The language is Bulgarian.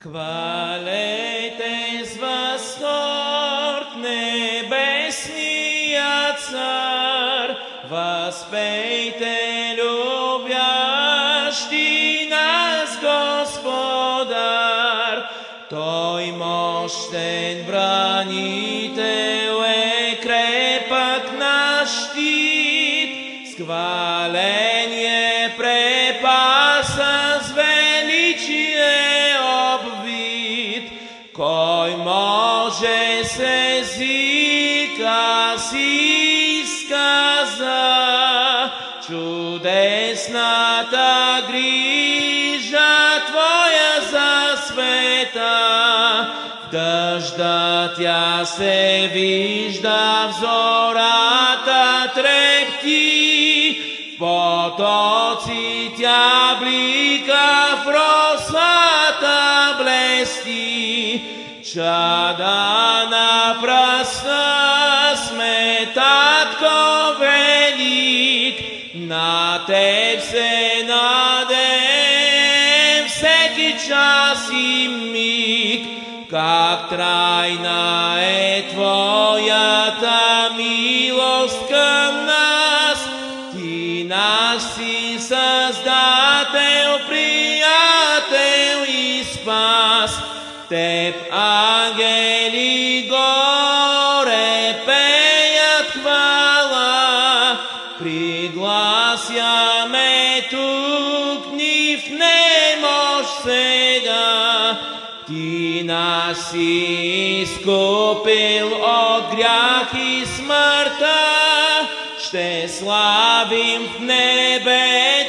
Хвалитесь, восторг, небесный Царь, воспейте, любящий нас Господар, Той мощен бранител е крепък наш щит, с хваление препаса с величие обвит. Кой може с езика си сказа чудесната грижа Твоя за света. В дъжда тя се вижда, в зората трепти, в потоци тя блика, в росата блести. Чада на пръста сме, Татко велик, на Теб се надем всеки час и миг. Как трайна е Твоята милост към нас, Ти наш си Създател, приятел и спас. Теб ангели горе пеят хвала, пригласяме тук ни в немощ сега. Ти нас си изкупил от грях и смъртта, ще славим в небе